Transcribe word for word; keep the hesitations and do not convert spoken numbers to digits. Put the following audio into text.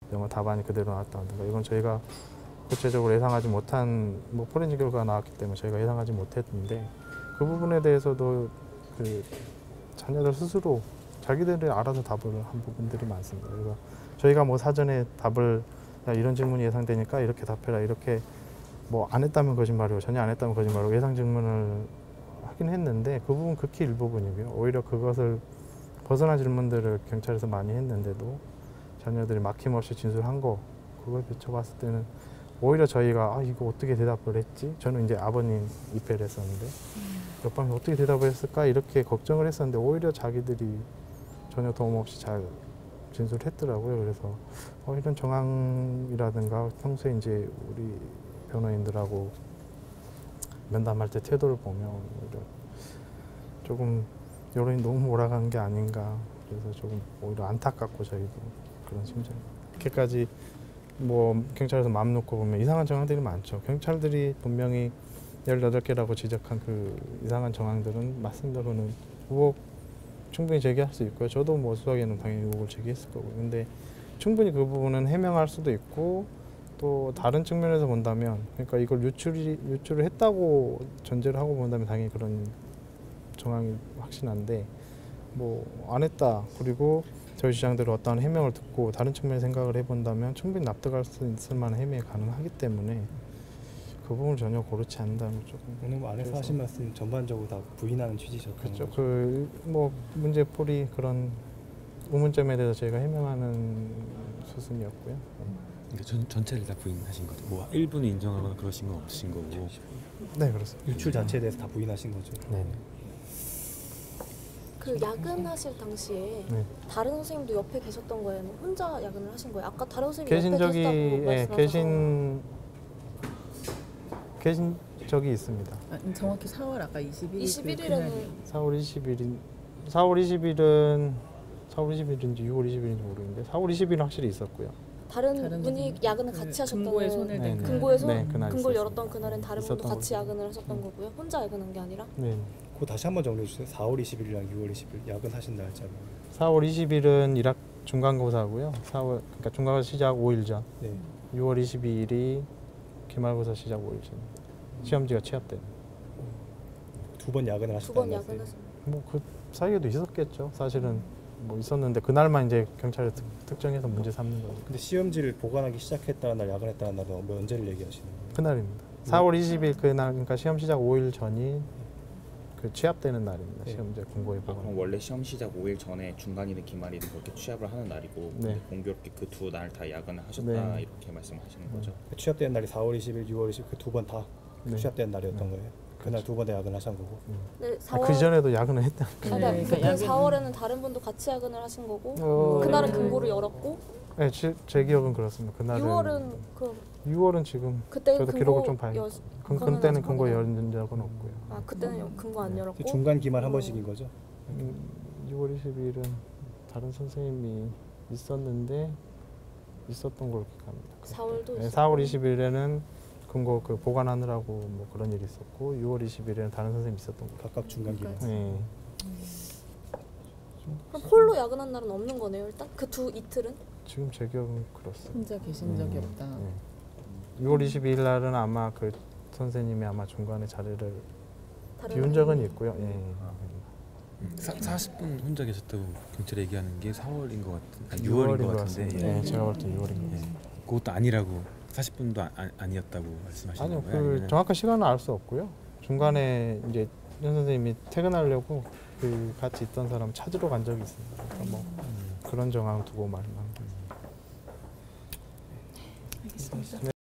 영어 답안이 그대로 나왔다든가 이건 저희가 구체적으로 예상하지 못한 뭐 포렌식 결과가 나왔기 때문에 저희가 예상하지 못했는데 그 부분에 대해서도 그 자녀들 스스로 자기들이 알아서 답을 한 부분들이 많습니다. 그래서 저희가 뭐 사전에 답을 야, 이런 질문이 예상되니까 이렇게 답해라 이렇게 뭐 안 했다면 거짓말이고 전혀 안 했다면 거짓말이고 예상 질문을 하긴 했는데 그 부분 극히 일부분이고요. 오히려 그것을 벗어난 질문들을 경찰에서 많이 했는데도 자녀들이 막힘없이 진술한 거 그걸 비춰봤을 때는 오히려 저희가 아 이거 어떻게 대답을 했지? 저는 이제 아버님 입회를 했었는데 옆방에 어떻게 대답을 했을까 이렇게 걱정을 했었는데 오히려 자기들이 전혀 도움 없이 잘 진술했더라고요. 그래서 어, 이런 정황이라든가 평소에 이제 우리 변호인들하고 면담할 때 태도를 보면 오히려 조금 여론이 너무 몰아간 게 아닌가. 그래서 조금 오히려 안타깝고 저희도 그런 심정이. 이렇게까지 뭐 경찰에서 마음 놓고 보면 이상한 정황들이 많죠. 경찰들이 분명히 열여덟 개라고 지적한 그 이상한 정황들은 맞습니다. 그거는 의혹 충분히 제기할 수 있고요. 저도 뭐 수사에는 당연히 의혹을 제기했을 거고. 근데 충분히 그 부분은 해명할 수도 있고 또 다른 측면에서 본다면 그러니까 이걸 유출이, 유출을 했다고 전제를 하고 본다면 당연히 그런 정황이 확신한데 뭐 안 했다. 그리고 저희 주장대로 어떠한 해명을 듣고 다른 측면에 생각을 해본다면 충분히 납득할 수 있을 만한 해명이 가능하기 때문에 그 부분을 전혀 고르지 않는다는 조금 오늘 뭐 안에서 하신 말씀 전반적으로 다 부인하는 취지셨던 그렇죠. 거죠? 그 뭐 문제풀이 그런 의문점에 대해서 저희가 해명하는 수순이었고요. 그러니까 전, 전체를 다 부인하신 거죠? 뭐 일부는 인정하거나 그러신 건 없으신 거고? 네 그렇습니다. 유출 자체에 대해서 다 부인하신 거죠? 네. 그 야근하실 당시에 네. 다른 선생님도 옆에 계셨던 거예요? 혼자 야근을 하신 거예요? 아까 다른 선생님이 계신 옆에 적이 계셨다고 예, 말씀하셔서 계신 계신 적이 있습니다. 아, 정확히 사월 아까 이십일 일 이십일 그 일에는 그날이. 사월 이십일인 사월 이십일은 사월 이십일인지 유월 이십일인지 모르겠는데 사월 이십일은 확실히 있었고요. 다른, 다른 분이 선생님? 야근을 그 같이 하셨던 금고에 거예요? 손을 네, 댄 네. 그날. 금고에 손? 네, 그날 금고를 있었습니다. 열었던 그날은 다른 분도 있었던 같이 거죠. 야근을 하셨던 거고요? 혼자 야근한 게 아니라? 네. 그거 다시 한번 정리해 주세요. 사월 이십일이랑 유월 이십일 야근하신 날짜로. 사월 이십일은 일학 중간고사고요. 사월 그러니까 중간고사 시작 오 일 전. 네. 유월 이십이일이 기말고사 시작 오 일 전. 시험지가 취합된. 두 번 야근을 두 번 하셨다는 거세요? 야근하신 뭐 그 사이에도 있었겠죠. 사실은 뭐 있었는데 그날만 이제 경찰에 특, 특정해서 문제 삼는 거죠. 근데 시험지를 보관하기 시작했다는 날 야근했다는 날은 뭐 언제를 얘기하시는 거예요? 그날입니다. 사월 이십일 그날 그러니까 시험 시작 오 일 전이 그 취합되는 날입니다. 네. 시험제 공고에 아, 보관. 그럼 원래 시험 시작 오 일 전에 중간이든 기말이든 그렇게 취합을 하는 날이고 네. 근데 공교롭게 그 두 날 다 야근을 하셨다 네. 이렇게 말씀하시는 거죠? 취합되는 날이 사월 이십일, 유월 이십일 그 두 번 다 네. 취합되는 날이었던 네. 거예요? 그날 두 번 다 야근을 하신 거고? 네, 아, 사월 그 전에도 야근을 했다. 아, 네, 그러니까 그러니까 그 야근- 사월에는 다른 분도 같이 야근을 하신 거고 어, 그날은 네. 금고를 열었고 네, 제, 제 기억은 그렇습니다. 그날은 유월은 그 유월은 지금 그때 저도 기록을 좀 봐요. 여- 그, 그거는 그때는 아직 금고 확인 안- 열은 적은 없고요. 아 그때는 여- 금고 안 열었고 중간 기말 한 어. 번씩인 거죠? 음, 유월 이십일은 다른 선생님이 있었는데 있었던 걸로 기억합니다. 사월도 네, 있었고. 사월 이십일에는 금고 그 보관하느라고 뭐 그런 일이 있었고 유월 이십일에는 다른 선생님이 있었던 거. 각각 중간 기말. 네. 그럼 홀로 야근한 날은 없는 거네요 일단? 그 두 이틀은? 지금 제 기억은 그렇습니다. 혼자 계신 적이 없다. 네. 유월 이십이일 날은 아마 그 선생님이 아마 중간에 자리를 다른 비운 적은 선생님이? 있고요. 예. 음, 사, 사십 분 혼자 계셨다고 경찰에 얘기하는 게 사월인 것 같은 아니, 유월인 유월인 것 것 같은데 같습니다. 네, 제가 볼 때 유월인 것 예. 같습니다. 그것도 아니라고 사십 분도 아, 아, 아니었다고 말씀하시는 아니요, 거예요? 그 아니면 정확한 시간은 알 수 없고요. 중간에 이제 현 선생님이 퇴근하려고 그 같이 있던 사람 찾으러 간 적이 있습니다. 그러니까 뭐 그런 정황 두고 말만. 알겠습니다.